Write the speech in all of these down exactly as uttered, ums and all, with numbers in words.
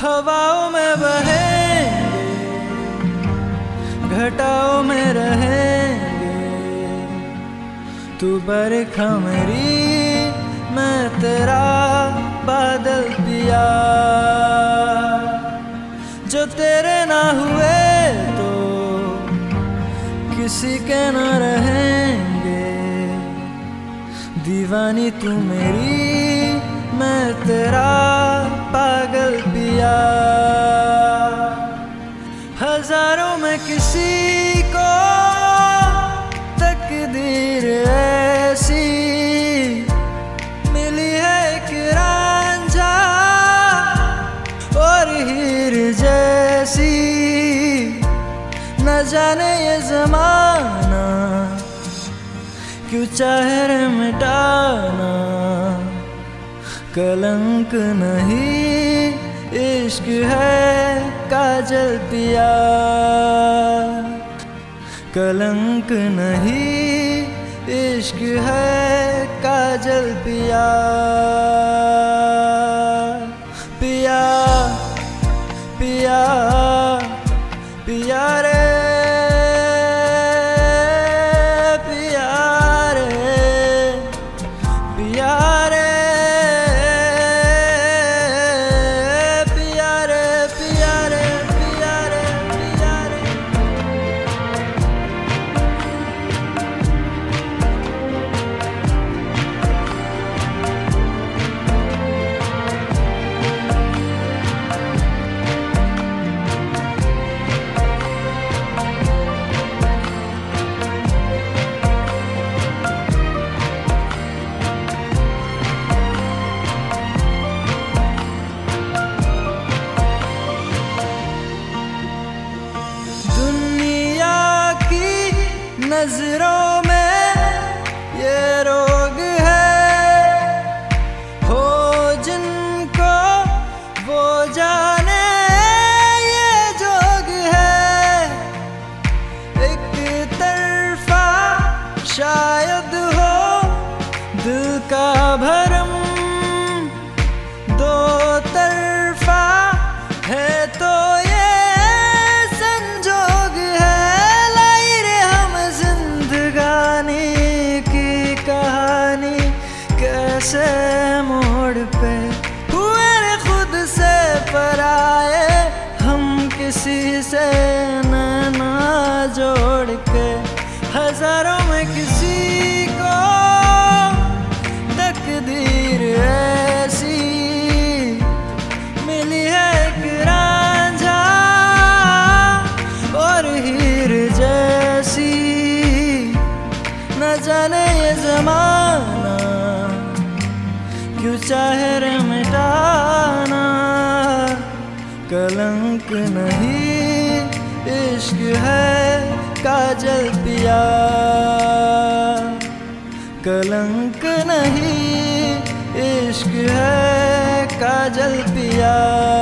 हवाओं में बहेंगे, घटाओं में रहेंगे, तू बरखा मेरी मैं तेरा बादल पिया। जो तेरे ना हुए तो किसी के ना रहेंगे, दीवानी तू मेरी मैं तेरा पागल पिया। हजारों में किसी को तकदीर ऐसी मिली है एक रांझा और हीर जैसी। न जाने ये जमाना क्यों चाहे रे मिटाना, कलंक नहीं इश्क है काजल पिया। कलंक नहीं इश्क है काजल पिया। पिया पिया पिया रे पिया रे पिया रे पिया रे पिया रे पिया रे पिया रे। नजरों में ये रोग है, हो जिनको वो जाने ये जोग है। एक तरफा शायद हो दिल का भरम, दो तरफा है तो ये कैसे मोड़ पे हुए रे खुद से पराए, हम किसी से नैना जोड़ के। हजारों में किसी को तकदीर ऐसी मिली है एक रांझा और हीर जैसी। न जाने ये जमाना क्यों चाहे रे मिटाना, कलंक नहीं इश्क है काजल पिया। कलंक नहीं इश्क है काजल पिया।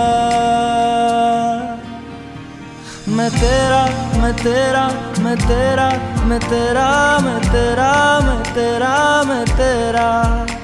मैं तेरा मैं तेरा मैं तेरा मैं तेरा मैं तेरा मैं तेरा मैं तेरा